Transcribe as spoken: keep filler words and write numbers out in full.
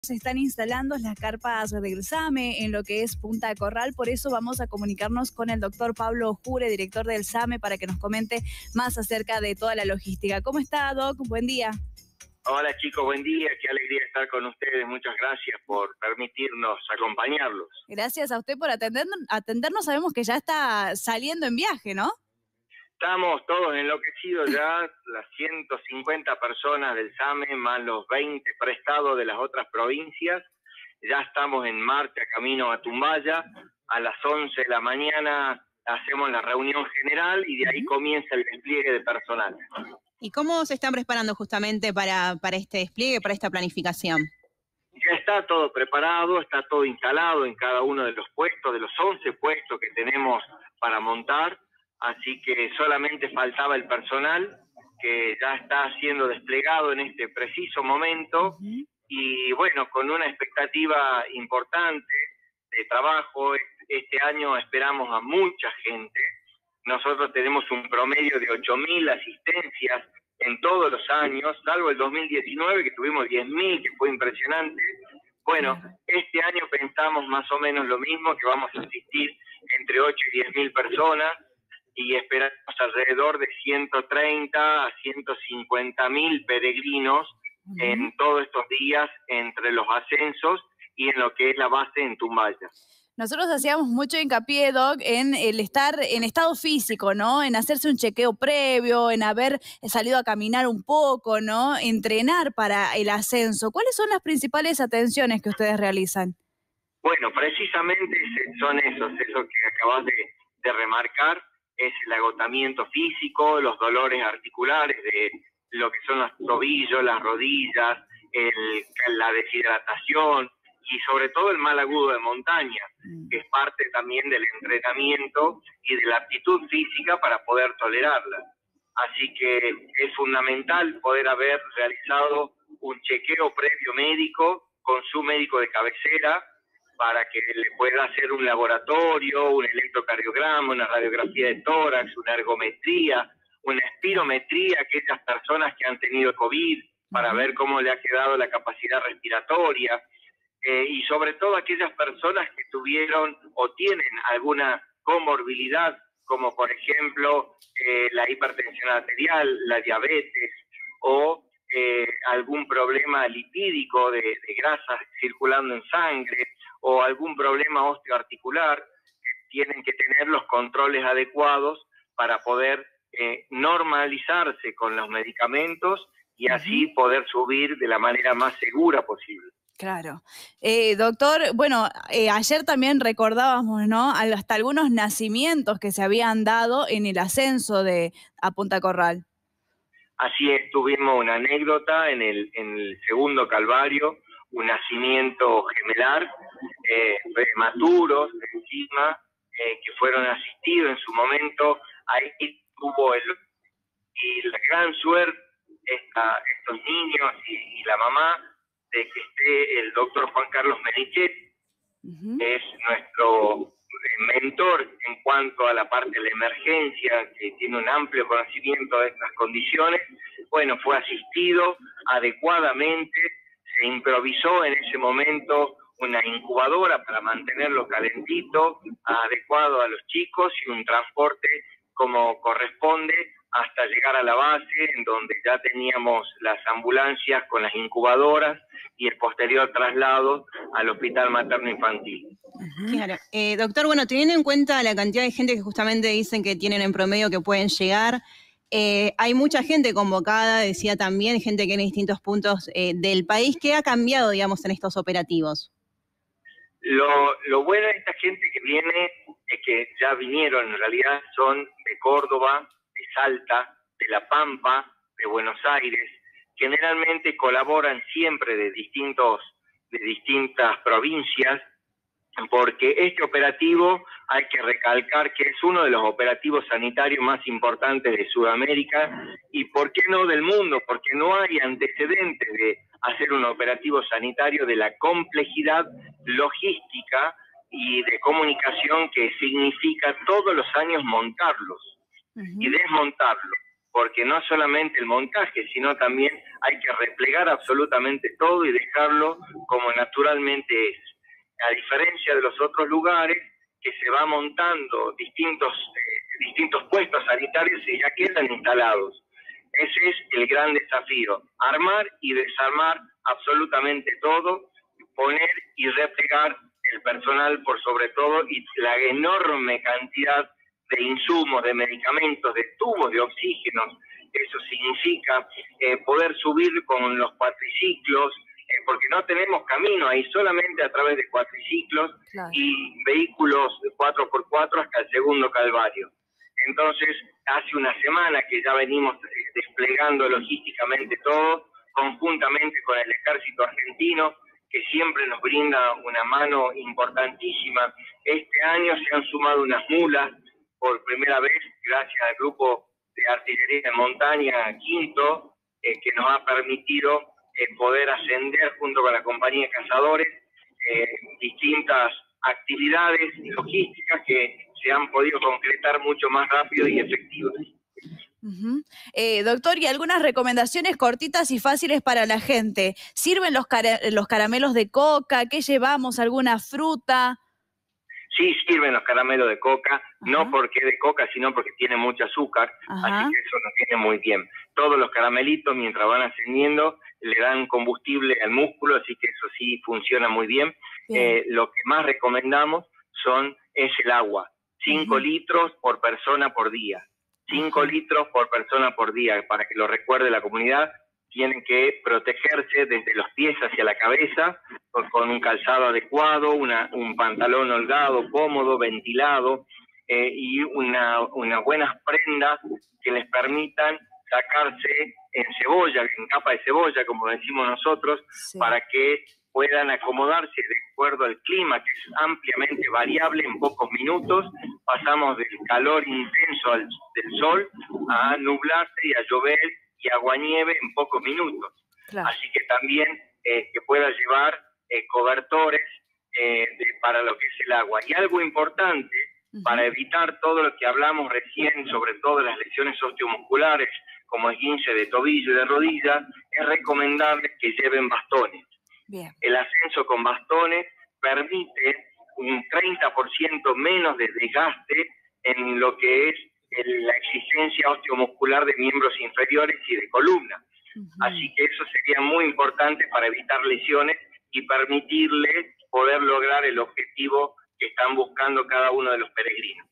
Se están instalando las carpas del SAME en lo que es Punta Corral, por eso vamos a comunicarnos con el doctor Pablo Jure, director del SAME, para que nos comente más acerca de toda la logística. ¿Cómo está, Doc? Buen día. Hola chicos, buen día, qué alegría estar con ustedes, muchas gracias por permitirnos acompañarlos. Gracias a usted por atendernos, atendernos. Sabemos que ya está saliendo en viaje, ¿no? Estamos todos enloquecidos ya, las ciento cincuenta personas del SAME, más los veinte prestados de las otras provincias. Ya estamos en marcha, camino a Tumbaya. A las once de la mañana hacemos la reunión general y de ahí comienza el despliegue de personal. ¿Y cómo se están preparando justamente para, para este despliegue, para esta planificación? Ya está todo preparado, está todo instalado en cada uno de los puestos, de los once puestos que tenemos para montar. Así que solamente faltaba el personal, que ya está siendo desplegado en este preciso momento. Uh-huh. Y bueno, con una expectativa importante de trabajo. Este año esperamos a mucha gente. Nosotros tenemos un promedio de ocho mil asistencias en todos los años, salvo el dos mil diecinueve, que tuvimos diez mil, que fue impresionante. Bueno, este año pensamos más o menos lo mismo, que vamos a asistir entre ocho y diez mil personas, y esperamos alrededor de ciento treinta a ciento cincuenta mil peregrinos uh-huh. en todos estos días entre los ascensos y en lo que es la base en Tumbaya. Nosotros hacíamos mucho hincapié, Doc, en el estar en estado físico, ¿no? En hacerse un chequeo previo, en haber salido a caminar un poco, ¿no? Entrenar para el ascenso. ¿Cuáles son las principales atenciones que ustedes realizan? Bueno, precisamente son esos, eso que acabas de, de remarcar. Es el agotamiento físico, los dolores articulares de lo que son los tobillos, las rodillas, el, la deshidratación y sobre todo el mal agudo de montaña, que es parte también del entrenamiento y de la aptitud física para poder tolerarla. Así que es fundamental poder haber realizado un chequeo previo médico con su médico de cabecera, para que le pueda hacer un laboratorio, un electrocardiograma, una radiografía de tórax, una ergometría, una espirometría a aquellas personas que han tenido COVID, para ver cómo le ha quedado la capacidad respiratoria, eh, y sobre todo aquellas personas que tuvieron o tienen alguna comorbilidad, como por ejemplo eh, la hipertensión arterial, la diabetes o eh, algún problema lipídico de, de grasas circulando en sangre, o algún problema osteoarticular, que tienen que tener los controles adecuados para poder eh, normalizarse con los medicamentos y así uh-huh. poder subir de la manera más segura posible. Claro. Eh, doctor, bueno, eh, ayer también recordábamos, ¿no?, hasta algunos nacimientos que se habían dado en el ascenso de a Punta Corral. Así es, tuvimos una anécdota en el, en el segundo Calvario, un nacimiento gemelar, eh, prematuros encima, eh, que fueron asistidos en su momento. Ahí tuvo el, y la gran suerte esta, estos niños y, y la mamá de que esté el doctor Juan Carlos Menichet, uh-huh. que es nuestro mentor en cuanto a la parte de la emergencia, que tiene un amplio conocimiento de estas condiciones. Bueno, fue asistido adecuadamente. Se improvisó en ese momento una incubadora para mantenerlo calentito, adecuado a los chicos, y un transporte como corresponde hasta llegar a la base, en donde ya teníamos las ambulancias con las incubadoras y el posterior traslado al Hospital Materno Infantil. Claro. Eh, doctor, bueno, teniendo en cuenta la cantidad de gente que justamente dicen que tienen en promedio que pueden llegar, Eh, hay mucha gente convocada, decía también, gente que en distintos puntos eh, del país. ¿Qué ha cambiado, digamos, en estos operativos? Lo, lo bueno de esta gente que viene es que ya vinieron, en realidad son de Córdoba, de Salta, de La Pampa, de Buenos Aires. Generalmente colaboran siempre de, distintos, de distintas provincias, porque este operativo hay que recalcar que es uno de los operativos sanitarios más importantes de Sudamérica y, ¿por qué no, del mundo? Porque no hay antecedentes de hacer un operativo sanitario de la complejidad logística y de comunicación que significa todos los años montarlos uh-huh. y desmontarlos. porque no solamente el montaje, sino también hay que replegar absolutamente todo y dejarlo como naturalmente es. A diferencia de los otros lugares, que se va montando distintos, eh, distintos puestos sanitarios y ya quedan instalados. Ese es el gran desafío, armar y desarmar absolutamente todo, poner y replegar el personal por sobre todo y la enorme cantidad de insumos, de medicamentos, de tubos de oxígeno. Eso significa eh, poder subir con los cuatriciclos, eh, porque no tenemos camino ahí, solamente a través de cuatriciclos claro. y vehículos de cuatro por cuatro hasta el segundo calvario. Entonces, hace una semana que ya venimos desplegando logísticamente todo, conjuntamente con el Ejército Argentino, que siempre nos brinda una mano importantísima. Este año se han sumado unas mulas por primera vez, gracias al grupo de artillería de montaña Quinto, eh, que nos ha permitido eh, poder ascender junto con la compañía de cazadores eh, distintas actividades logísticas que se han podido concretar mucho más rápido y efectivas. Uh-huh. eh, doctor, ¿y algunas recomendaciones cortitas y fáciles para la gente? ¿Sirven los, cara los caramelos de coca? ¿Qué llevamos? ¿Alguna fruta? Sí, sirven los caramelos de coca, ajá. no porque de coca, sino porque tiene mucho azúcar, ajá. así que eso nos viene muy bien. Todos los caramelitos, mientras van ascendiendo, le dan combustible al músculo, así que eso sí funciona muy bien. bien. Eh, lo que más recomendamos son es el agua, cinco uh-huh. litros por persona por día. cinco litros por persona por día, para que lo recuerde la comunidad. Tienen que protegerse desde los pies hacia la cabeza, con, con un calzado adecuado, una, un pantalón holgado, cómodo, ventilado, eh, y una, unas buenas prendas que les permitan sacarse en cebolla, en capa de cebolla, como decimos nosotros, sí. para que puedan acomodarse de acuerdo al clima, que es ampliamente variable en pocos minutos. Pasamos del calor intenso al, del sol a nublarse y a llover y aguanieve en pocos minutos. Claro. Así que también eh, que pueda llevar eh, cobertores eh, de, para lo que es el agua. Y algo importante, uh-huh. para evitar todo lo que hablamos recién, sobre todo las lesiones osteomusculares, como esguince de tobillo y de rodilla, es recomendable que lleven bastones. Bien. El ascenso con bastones permite un treinta por ciento menos de desgaste en lo que es el, la existencia osteomuscular de miembros inferiores y de columna. Uh-huh. Así que eso sería muy importante para evitar lesiones y permitirle poder lograr el objetivo que están buscando cada uno de los peregrinos.